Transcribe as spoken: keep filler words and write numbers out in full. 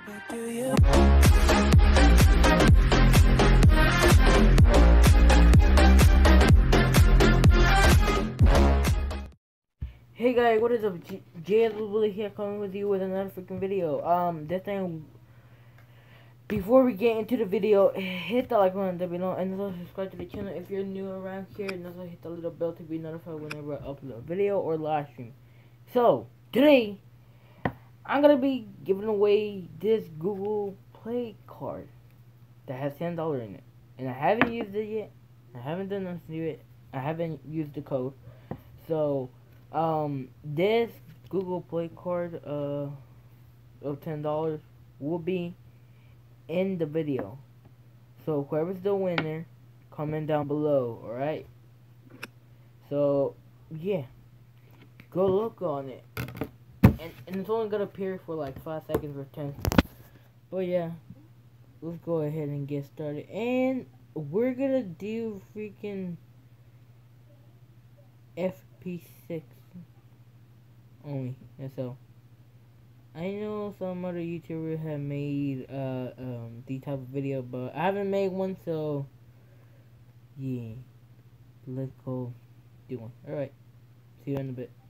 Do you? Hey guys, what is up? Jay Bully here, coming with you with another freaking video. Um, this thing. Before we get into the video, hit the like button down below and also subscribe to the channel if you're new around here, and also hit the little bell to be notified whenever I upload a video or live stream. So today, I'm gonna be giving away this Google Play card that has ten dollars in it, and I haven't used it yet. I haven't done nothing to it. I haven't used the code. So, um, this Google Play card uh of ten dollars will be in the video. So whoever's the winner, comment down below. All right. So yeah, go look on it, and and it's only gonna appear for like five seconds or ten. But yeah, let's go ahead and get started. And we're gonna do freaking F P six only. And so I know some other YouTubers have made uh um these type of video, but I haven't made one, so yeah, let's go do one. All right, see you in a bit.